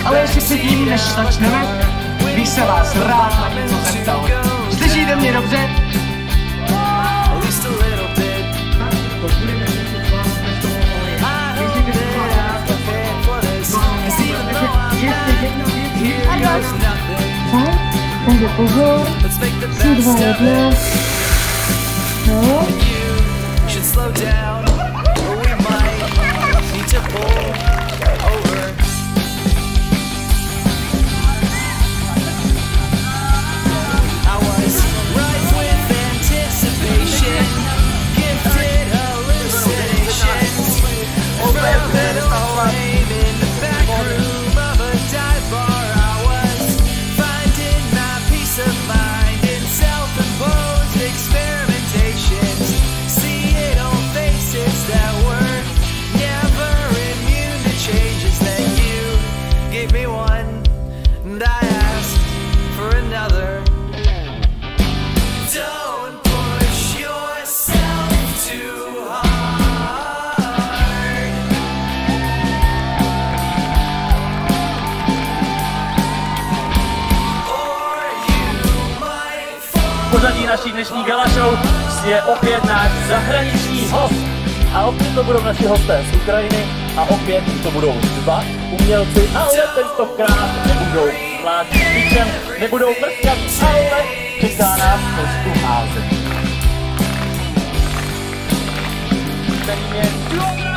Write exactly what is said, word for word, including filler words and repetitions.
Ale ještě předtím, než začneme, bych se vás rád na něco zeptal. Slyšíte mě dobře? Takže pozor, tři, dva, jedna, no. Pořadí naší dnešní gala show je opět náš zahraniční host. A opět to budou naši hosté z Ukrajiny a opět to budou dva umělci, ale tentokrát nebudou mládí špičem, nebudou mrskat, ale čeká nás trošku házet. Ten je